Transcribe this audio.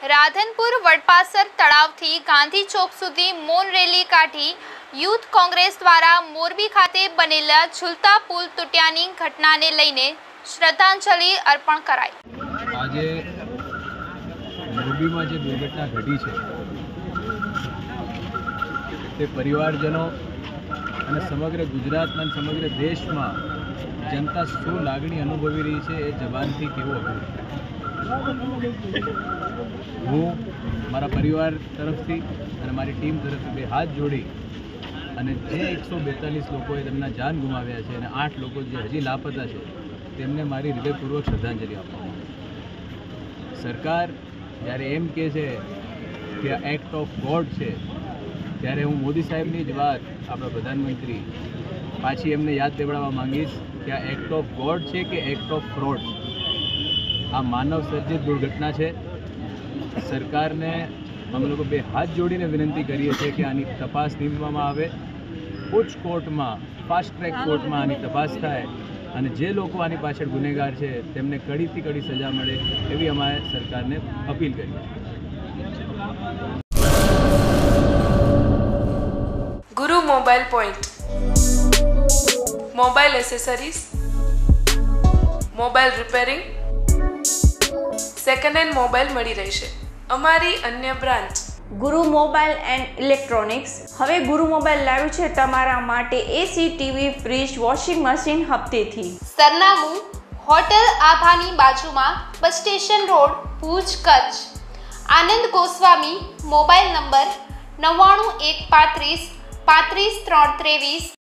રાધનપુર વડપાસર તળાવથી ગાંધી ચોક સુધી મૌન રેલી કાઢી યુથ કોંગ્રેસ દ્વારા મોરબી ખાતે બનેલા ઝૂલતા પુલ તૂટ્યાની ઘટનાને લઈને શ્રદ્ધાંજલિ અર્પણ કરાઈ। આજે મોરબીમાં જે દુર્ઘટના ઘટી છે તે પરિવારજનો અને સમગ્ર ગુજરાતમાં સમગ્ર દેશમાં જનતા શું લાગણી અનુભવી રહી છે એ જબાનથી કેવું અઘરું। હું મારા પરિવાર તરફથી અને મારી ટીમ તરફથી બે હાથ જોડી અને જે 142 લોકોએ તેમના જાન ગુમાવ્યા છે અને 8 લોકો જે હજી લાપતા છે તેમને મારી હૃદયપૂર્વક શ્રદ્ધાંજલિ આપવામાં આવે। સરકાર જ્યારે એમ કહે છે કે આ એક્ટ ઓફ ગોડ છે ત્યારે હું મોદી સાહેબની જ વાત આપણા પ્રધાનમંત્રી પાછી એમને યાદ દેવડાવવા માંગીશ કે આ એક્ટ ઓફ ગોડ છે કે એક્ટ ઓફ ફ્રોડ। આ માનવ સર્જિત દુર્ઘટના છે। સરકારને અમે લોકો બે હાથ જોડીને વિનંતી કરીએ છીએ કે આની તપાસ નીમવામાં આવે, ઉચ્ચ કોર્ટમાં ફાસ્ટ ટ્રેક કોર્ટમાં આની તપાસ થાય અને જે લોકો આની પાછળ ગુનેગાર છે તેમને કડીથી કડી સજા મળે એવી અમારે સરકારને અપીલ કરીએ। Guru mobile point, mobile accessories, mobile repairing, second hand mobile મળી રહેશે। અમારી અન્ય બ્રાન્ચ ગુરુ મોબાઈલ એન્ડ ઇલેક્ટ્રોનિક્સ હવે ગુરુ મોબાઈલ લાવ્યું છે તમારા માટે AC, TV, fridge, washing machine હપ્તેથી। સરનામું હોટલ આભાની બાજુમાં, bus station road, Bhuj, Kutch. Anand Goswami, mobile number 99135 35323।